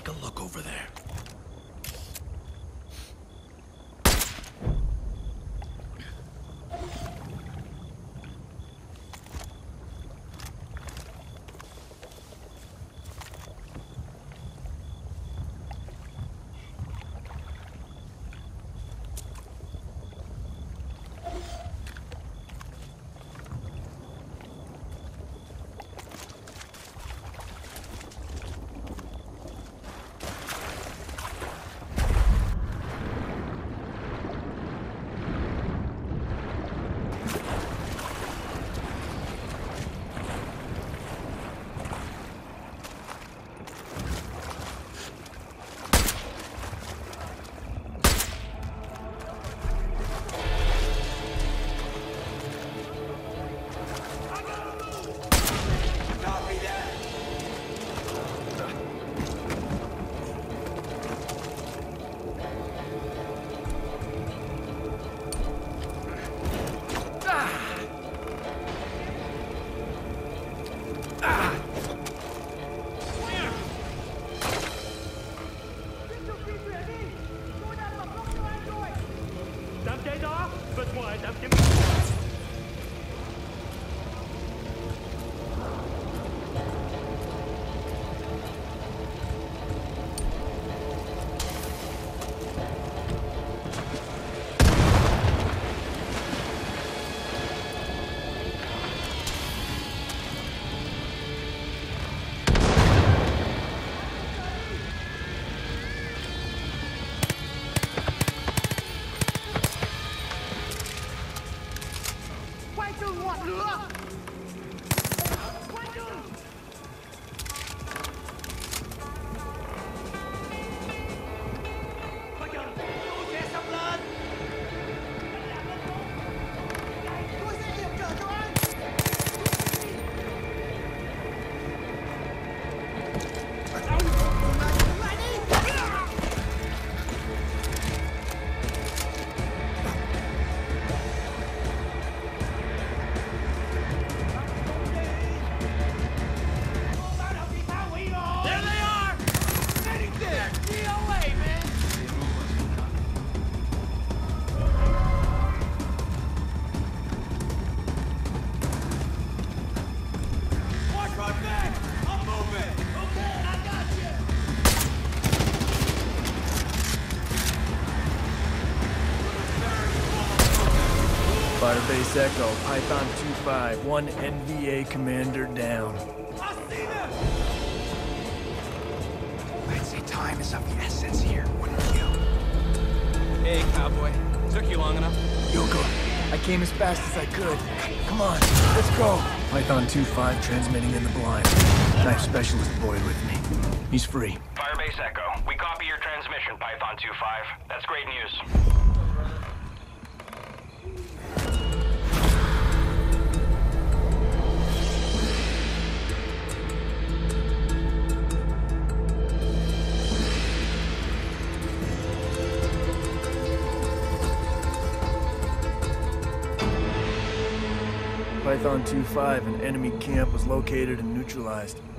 take a look over there. Đám cháy đó, bên ngoài đám cháy. ngọn lửa. Quay đường. Coi chừng, tôi sẽ xông lên. Tôi sẽ hiệp trợ cho anh. Lại đi. Firebase Echo, Python 2-5, one NVA commander down. I see them! I'd say time is of the essence here, wouldn't you? Hey, cowboy. Took you long enough? Yoko, I came as fast as I could. Come on, let's go. Python 2-5 transmitting in the blind. Knife specialist Boyd with me. He's free. Firebase Echo, we copy your transmission, Python 2-5. That's great news. Python 2-5, an enemy camp was located and neutralized.